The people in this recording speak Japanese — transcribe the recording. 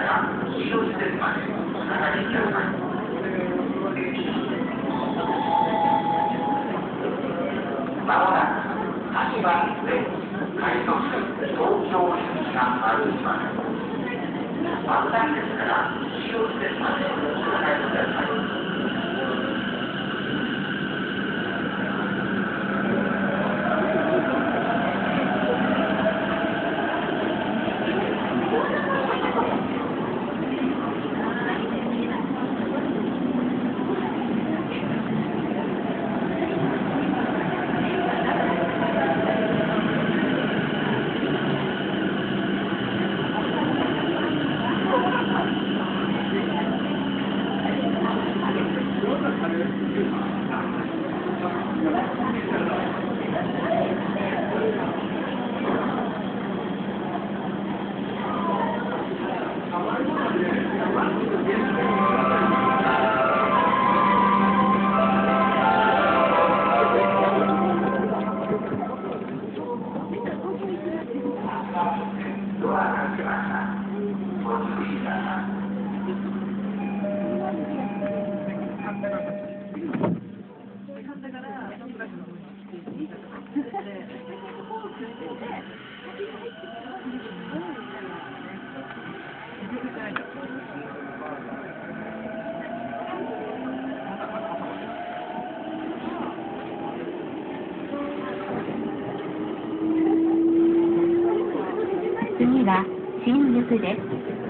から使用施設までお下がりください。まもなく8番線快速東京行きが歩きます。危ないですから使用施設までお下がりください。ドアが開きました。ご注意ください。 次は新宿です。